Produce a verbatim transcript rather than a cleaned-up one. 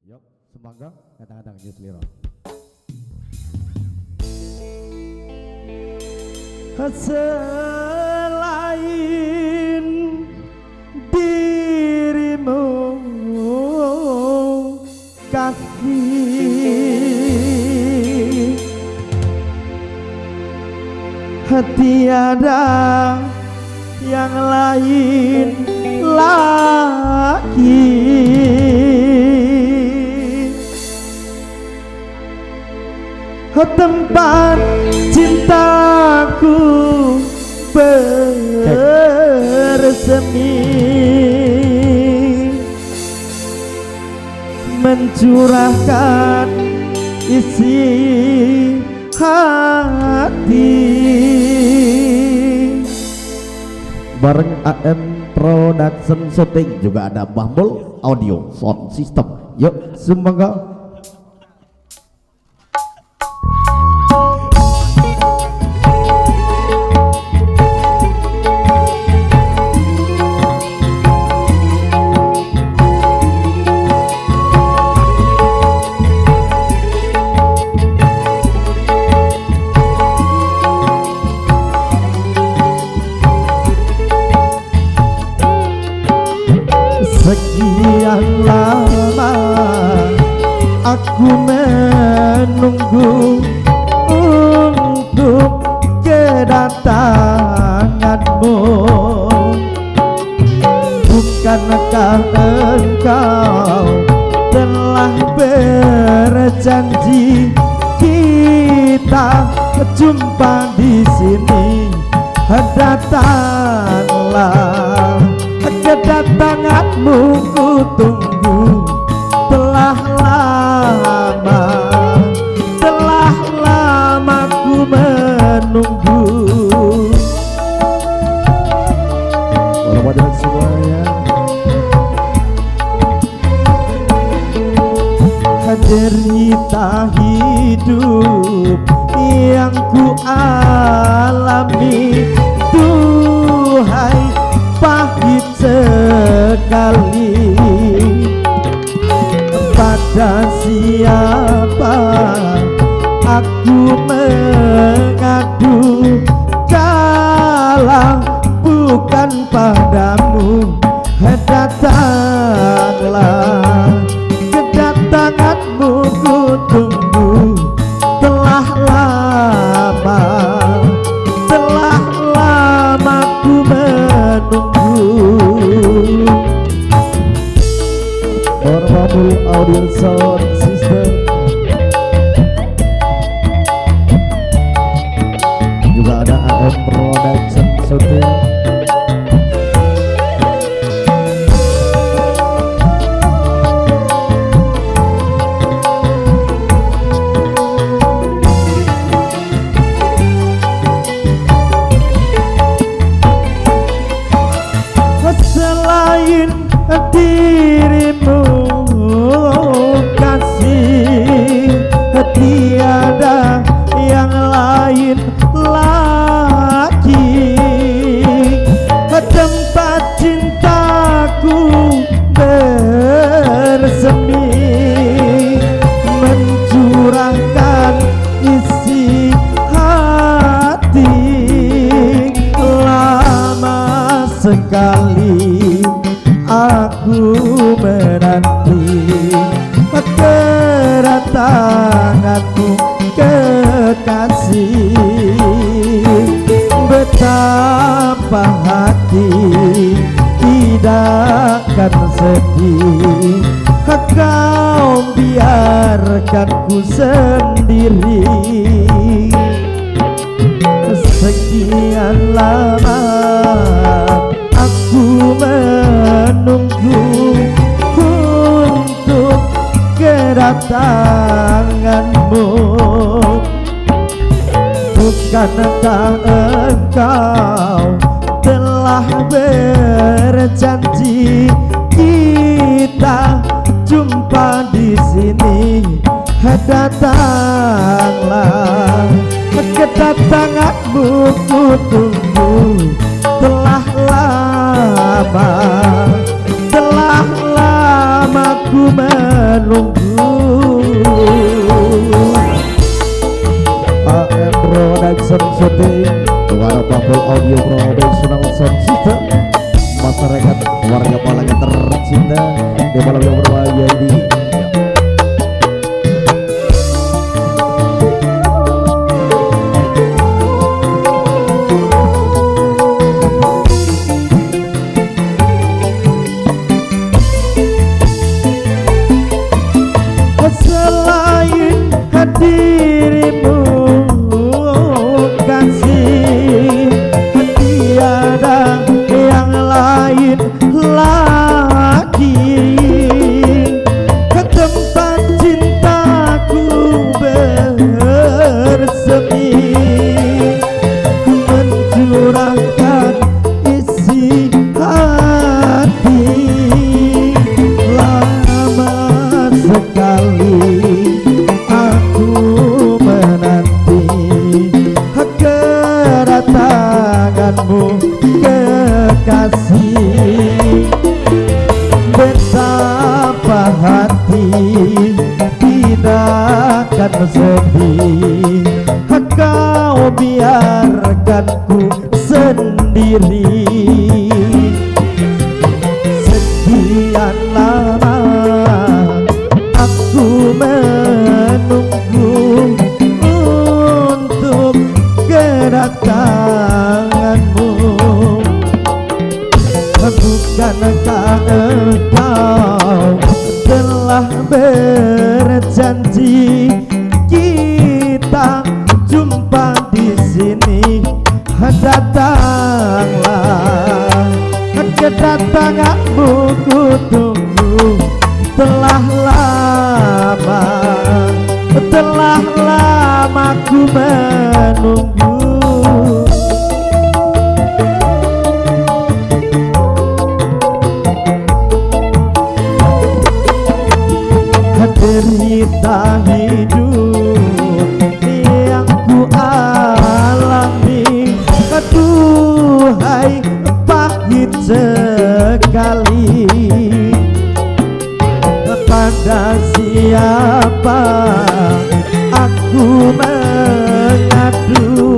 Yuk, semangga kadang-kadang nyus liro. Selain dirimu kasih, tiada yang lain lagi. Tempat cintaku bersemi, mencurahkan isi hati. Bareng A M Production Shooting juga ada Bahmul Audio Sound System. Yuk, semoga sekian lama aku menunggu untuk kedatanganmu. Bukankah engkau telah berjanji kita jumpa di sini? Datanglah, kedatanganmu ku tunggu telah lama, telah lama ku menunggu. wabarakatuh semuanya. Derita hidup yang ku alami, duhai pahit sekali. Pada siapa aku mengadu kalau bukan padamu? Datanglah, kedatanganmu ku tunggu telah lama, telah lama ku menunggu. Bahmul Audio Sound System juga ada A M Production Shooting. Selain dirimu kasih, tiada yang lain lagi. Tempat cintaku bersemi, mencurahkan isi hati. Lama sekali aku menanti kedatanganmu kekasih. Betapa hati tidak akan sedih kau biarkanku sendiri. Sekian lama aku menunggu untuk kedatanganmu. Bukankah engkau telah berjanji kita jumpa di sini? Datanglah, kedatanganmu ku tunggu telah lama, telah lama ku menunggu. dirimu kasih, tiada yang lain lagi. Ke tempat cintaku bersemi, mencurahkan isi hati. Lama sekali aku menanti kedatanganmu kekasih. Betapa hati tidak akan sedih, kau biarkan ku sendiri. Sekian lama aku menunggu untuk kedatanganmu. Bukankah engkau telah berjanji kita jumpa di sini? Datanglah, kedatanganmu ku tunggu. Telah lama, telah lama ku menunggu. Derita hidup yang ku alami, aduhai pahit sekali. Pada siapa aku mengadu?